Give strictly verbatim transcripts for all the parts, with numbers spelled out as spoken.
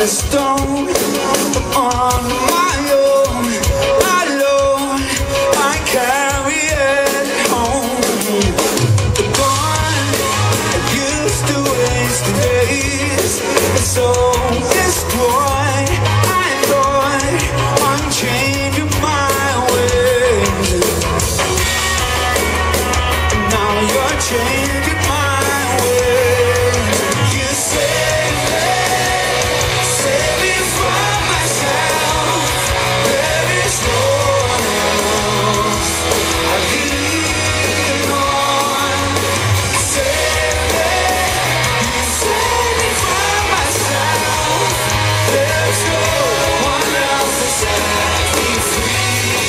a stone on my own. Alone, I carry it home. The one I used to waste the days, so destroyed. I thought I'm changing my ways. Now you're changing my ways. You save me, save me from myself. There is no one else I lean on. Save me, you save me from myself. There's no one else to set me free.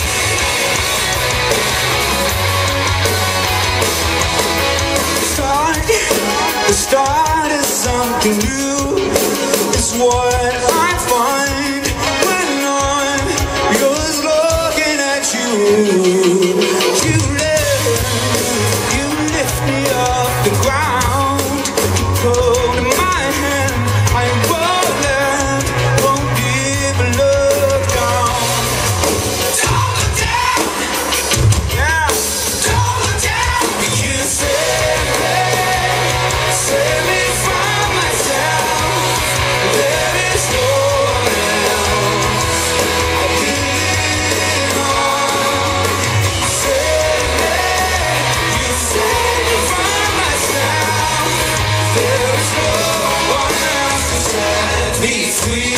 Start, the start is something new. It's what I find when I'm just looking at you. You lift, you lift me off the ground. You hold my hand, I won't let, won't give a look down. Don't look down, yeah, don't look down. You save me, save me from myself. There is no one else I lean on. Save me, you save me from myself. There is no one else to set me free.